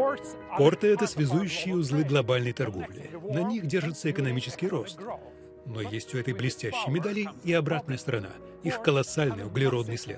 Порты — это связующие узлы глобальной торговли. На них держится экономический рост. Но есть у этой блестящей медали и обратная сторона — их колоссальный углеродный след.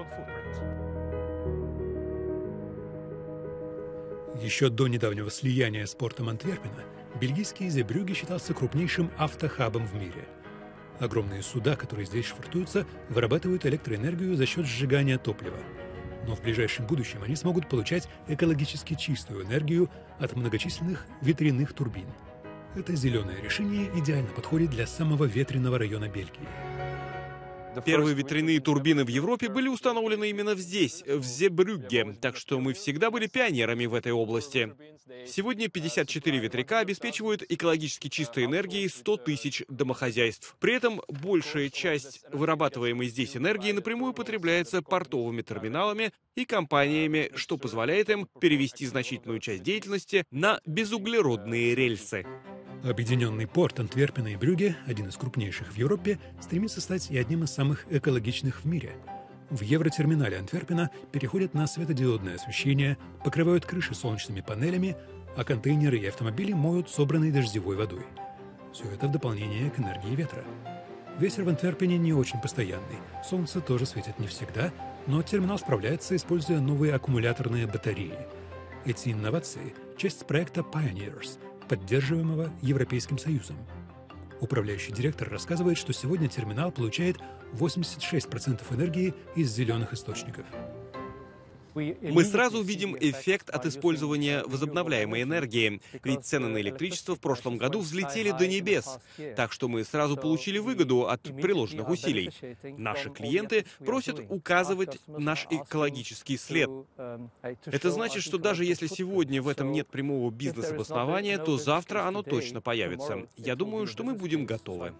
Еще до недавнего слияния с портом Антверпена бельгийский Зебрюгге считался крупнейшим автохабом в мире. Огромные суда, которые здесь швартуются, вырабатывают электроэнергию за счет сжигания топлива. Но в ближайшем будущем они смогут получать экологически чистую энергию от многочисленных ветряных турбин. Это зеленое решение идеально подходит для самого ветреного района Бельгии. Первые ветряные турбины в Европе были установлены именно здесь, в Зебрюгге, так что мы всегда были пионерами в этой области. Сегодня 54 ветряка обеспечивают экологически чистой энергией 100 тысяч домохозяйств. При этом большая часть вырабатываемой здесь энергии напрямую потребляется портовыми терминалами и компаниями, что позволяет им перевести значительную часть деятельности на безуглеродные рельсы. Объединенный порт Антверпена и Брюгге, один из крупнейших в Европе, стремится стать и одним из самых экологичных в мире. В евротерминале Антверпена переходят на светодиодное освещение, покрывают крыши солнечными панелями, а контейнеры и автомобили моют собранной дождевой водой. Все это в дополнение к энергии ветра. Ветер в Антверпене не очень постоянный, солнце тоже светит не всегда, но терминал справляется, используя новые аккумуляторные батареи. Эти инновации – часть проекта Pioneers, поддерживаемого Европейским Союзом. Управляющий директор рассказывает, что сегодня терминал получает 86% энергии из зеленых источников. Мы сразу видим эффект от использования возобновляемой энергии, ведь цены на электричество в прошлом году взлетели до небес, так что мы сразу получили выгоду от приложенных усилий. Наши клиенты просят указывать наш экологический след. Это значит, что даже если сегодня в этом нет прямого бизнес-обоснования, то завтра оно точно появится. Я думаю, что мы будем готовы.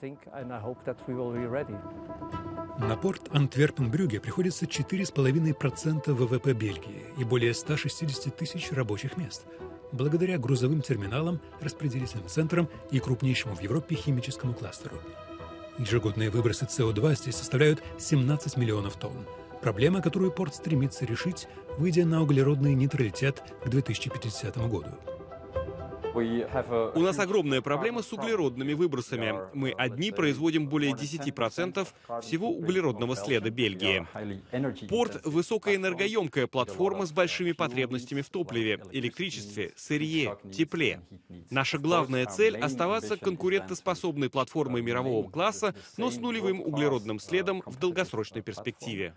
На порт Антверпен-Брюгге приходится 4,5% ВВП Бельгии и более 160 тысяч рабочих мест, благодаря грузовым терминалам, распределительным центрам и крупнейшему в Европе химическому кластеру. Ежегодные выбросы СО2 здесь составляют 17 миллионов тонн. Проблема, которую порт стремится решить, выйдя на углеродный нейтралитет к 2050 году. У нас огромная проблема с углеродными выбросами. Мы одни производим более 10% всего углеродного следа Бельгии. Порт — высокоэнергоемкая платформа с большими потребностями в топливе, электричестве, сырье, тепле. Наша главная цель — оставаться конкурентоспособной платформой мирового класса, но с нулевым углеродным следом в долгосрочной перспективе.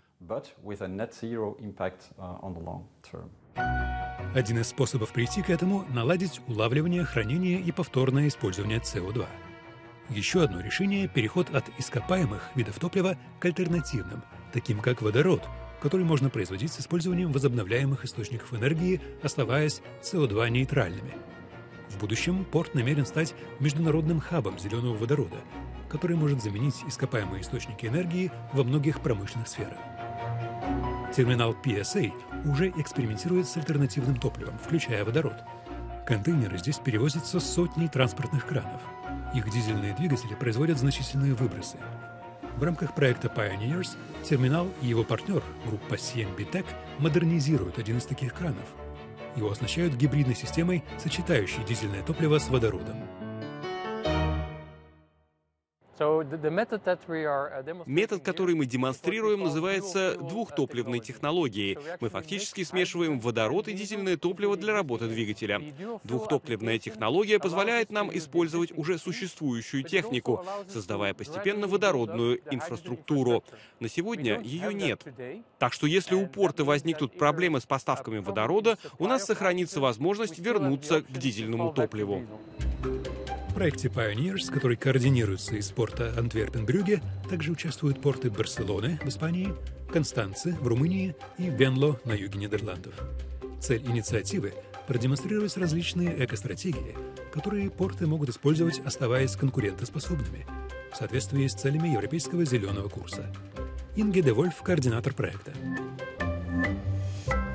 Один из способов прийти к этому — наладить улавливание, хранение и повторное использование СО2. Еще одно решение — переход от ископаемых видов топлива к альтернативным, таким как водород, который можно производить с использованием возобновляемых источников энергии, оставаясь СО2-нейтральными. В будущем порт намерен стать международным хабом зеленого водорода, который может заменить ископаемые источники энергии во многих промышленных сферах. Терминал PSA уже экспериментирует с альтернативным топливом, включая водород. Контейнеры здесь перевозятся сотней транспортных кранов. Их дизельные двигатели производят значительные выбросы. В рамках проекта Pioneers терминал и его партнер, группа CMB-Tech, модернизируют один из таких кранов. Его оснащают гибридной системой, сочетающей дизельное топливо с водородом. Метод, который мы демонстрируем, называется двухтопливной технологией. Мы фактически смешиваем водород и дизельное топливо для работы двигателя. Двухтопливная технология позволяет нам использовать уже существующую технику, создавая постепенно водородную инфраструктуру. На сегодня ее нет. Так что если у порта возникнут проблемы с поставками водорода, у нас сохранится возможность вернуться к дизельному топливу. В проекте Pioneers, который координируется из порта Антверпен-Брюгге, также участвуют порты Барселоны в Испании, Констанцы в Румынии и Венло на юге Нидерландов. Цель инициативы — продемонстрировать различные экостратегии, которые порты могут использовать, оставаясь конкурентоспособными, в соответствии с целями Европейского зеленого курса. Инге де Вольф, координатор проекта.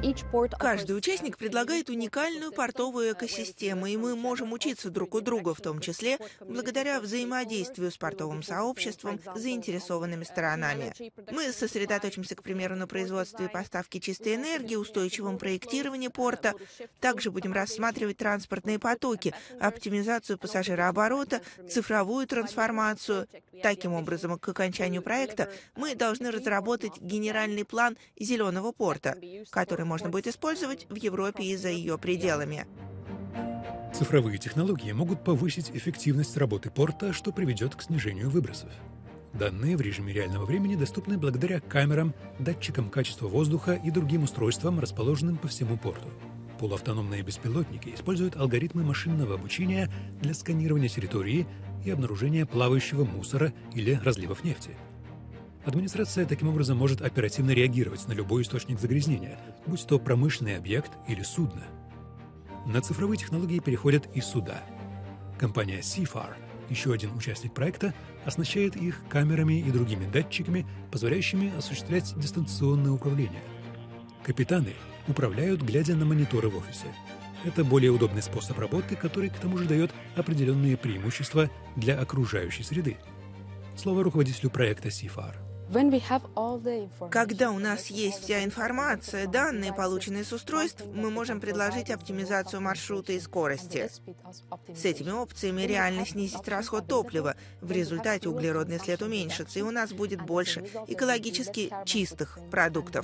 Каждый участник предлагает уникальную портовую экосистему, и мы можем учиться друг у друга, в том числе благодаря взаимодействию с портовым сообществом, заинтересованными сторонами. Мы сосредоточимся, к примеру, на производстве и поставке чистой энергии, устойчивом проектировании порта. Также будем рассматривать транспортные потоки, оптимизацию пассажирооборота, цифровую трансформацию. Таким образом, к окончанию проекта мы должны разработать генеральный план зеленого порта, который можно будет использовать в Европе и за ее пределами. Цифровые технологии могут повысить эффективность работы порта, что приведет к снижению выбросов. Данные в режиме реального времени доступны благодаря камерам, датчикам качества воздуха и другим устройствам, расположенным по всему порту. Полуавтономные беспилотники используют алгоритмы машинного обучения для сканирования территории и обнаружения плавающего мусора или разливов нефти. Администрация таким образом может оперативно реагировать на любой источник загрязнения, будь то промышленный объект или судно. На цифровые технологии переходят и суда. Компания Seafar, еще один участник проекта, оснащает их камерами и другими датчиками, позволяющими осуществлять дистанционное управление. Капитаны управляют, глядя на мониторы в офисе. Это более удобный способ работы, который к тому же дает определенные преимущества для окружающей среды. Слово руководителю проекта Seafar. Когда у нас есть вся информация, данные, полученные с устройств, мы можем предложить оптимизацию маршрута и скорости. С этими опциями реально снизить расход топлива. В результате углеродный след уменьшится, и у нас будет больше экологически чистых продуктов.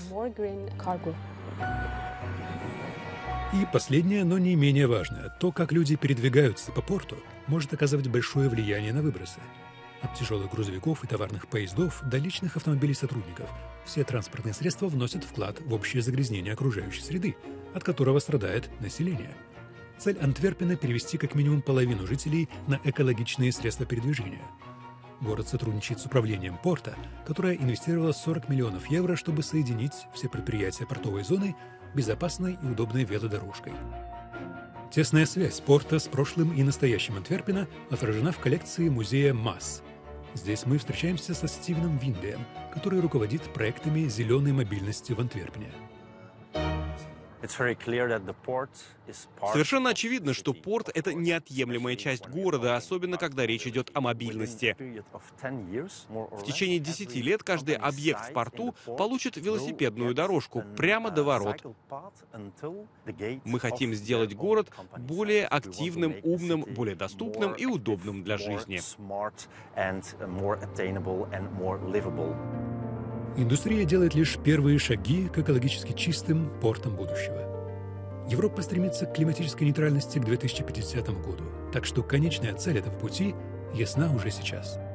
И последнее, но не менее важное. То, как люди передвигаются по порту, может оказывать большое влияние на выбросы. От тяжелых грузовиков и товарных поездов до личных автомобилей сотрудников. Все транспортные средства вносят вклад в общее загрязнение окружающей среды, от которого страдает население. Цель Антверпена — перевести как минимум половину жителей на экологичные средства передвижения. Город сотрудничает с управлением порта, которое инвестировало 40 миллионов евро, чтобы соединить все предприятия портовой зоны безопасной и удобной велодорожкой. Тесная связь порта с прошлым и настоящим Антверпена отражена в коллекции музея МАС. Здесь мы встречаемся со Стивеном Виндеем, который руководит проектами зеленой мобильности в Антверпене. Совершенно очевидно, что порт — это неотъемлемая часть города, особенно когда речь идет о мобильности. В течение 10 лет каждый объект в порту получит велосипедную дорожку прямо до ворот. Мы хотим сделать город более активным, умным, более доступным и удобным для жизни. Индустрия делает лишь первые шаги к экологически чистым портам будущего. Европа стремится к климатической нейтральности к 2050 году, так что конечная цель этого пути ясна уже сейчас.